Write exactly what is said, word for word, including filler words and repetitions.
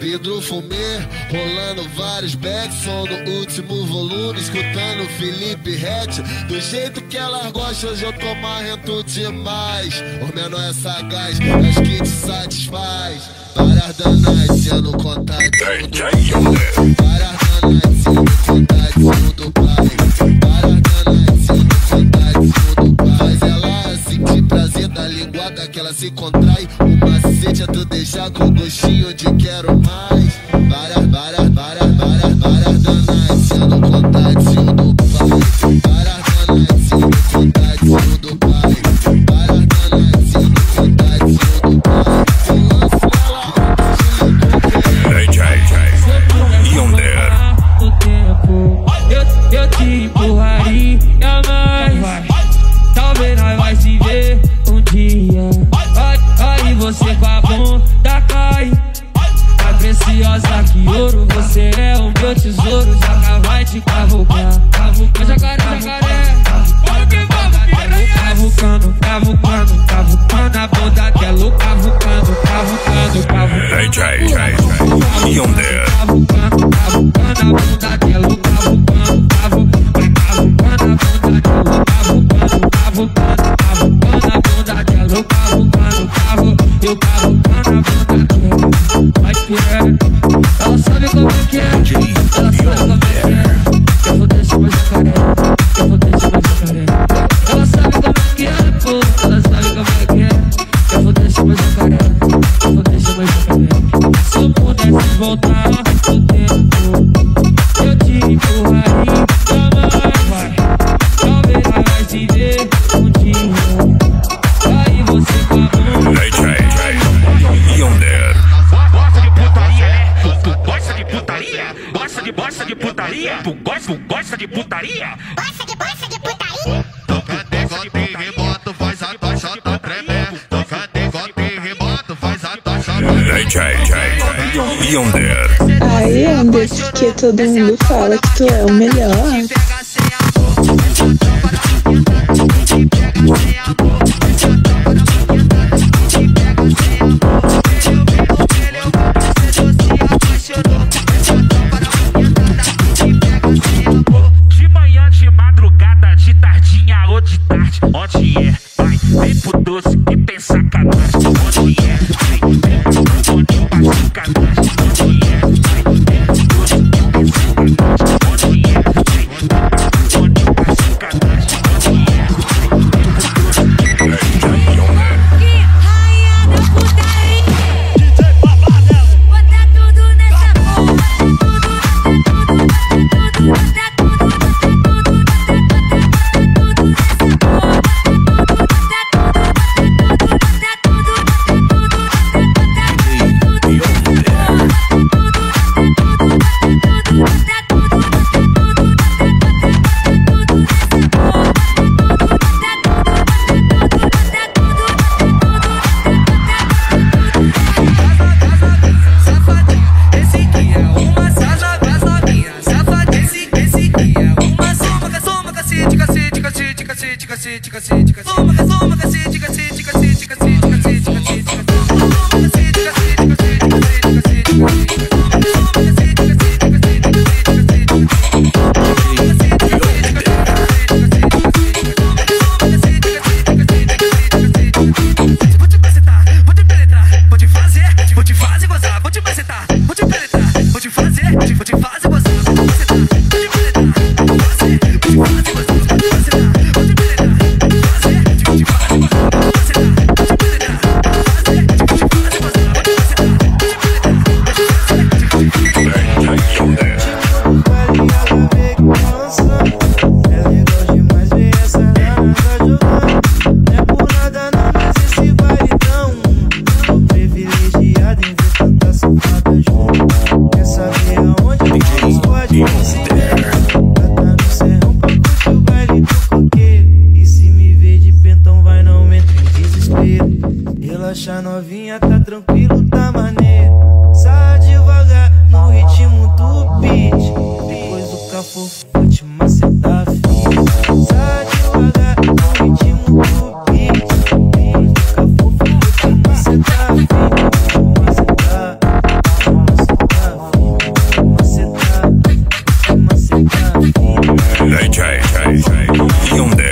Hidrofumê, rolando vários backs, som no último volume, escutando Felipe Rett. Do jeito que ela gosta, hoje eu tô marrento demais. O menor é sagaz, acho que te satisfaz. Várias danas sendo contato do pai. Várias danas sendo contato do pai. Várias danas sendo contato do pai. Faz ela sentir prazer da linguada que ela se contrai. O macete é tu deixar com gostinho de quero mais. Várias, várias, várias, várias, várias danas sendo contato do pai. Várias danas sendo contato do pai. Várias danas sendo contato do pai. Eu, eu te empurraria mais, vai. Talvez nós vai se ver um dia. Aí você com a bunda cai. A preciosa que ouro, você é o meu tesouro. Já vai te cavucar. Cavucando, jacaré, jacaré. Cavucando, cavucando, cavucando a bunda que é louca. Cavucando, cavucando, cavucando. Hey, Jay, Jay, Jay. Yonder. Cavucando, cavucando a bunda que é louca. Cavucando, cavucando, cavucando a bunda que é louca. Cavucando, cavucando a bunda que é louca. Cavucando, cavucando, eu cavucando a bunda que é louca. Vai que é. Ela sabe como é que é. Ela sabe como é que é. Eu vou deixar mais jacaré. Eu vou deixar mais jacaré. Ela sabe como é que é, pô. Ela sabe como é que é. Eu vou deixar mais jacaré. Eu vou deixar mais jacaré. Se eu pudesse voltar no tempo, eu te empurraria mais, vai. Talvez nós vai se ver um dia. Aí você com a mão. Hey, Jay, Jay. Yonder. Gosta de putaria, né? Tu, tu gosta de putaria? Gosta de, gosta de putaria? Tu gosta, tu gosta de putaria? Gosta de, gosta de putaria? Toca degote e reboto, faz a tua chota tremer. Toca degote e reboto, faz a tua chota tremer. Hey, Jay, Jay. Yonder. Ai, Anderson, que todo mundo fala que tu é o melhor. De manhã, de madrugada, de tardinha ou de tarde. Onde é? Vai, vem pro doce e tem sacanagem. Onde é? Vai, vem pro boninho pra sacanagem. Onde é? Vai, vem pro doce e tem sacanagem. Onde é? Vai, vem pro boninho pra sacanagem. Onde é? Que rainha da putaria. D J Babadão. Bota tudo nessa porra. Tudo, tudo, bota tudo, tudo, tudo nessa porra. Relaxa novinha, tá tranquilo, tá maneiro. Sai devagar no ritmo do beat. Depois do cafofo vou te macetar, filho. Sai devagar no ritmo do beat. Depois do cafofo vou te macetar, filho. Macetar, macetar. Yonder.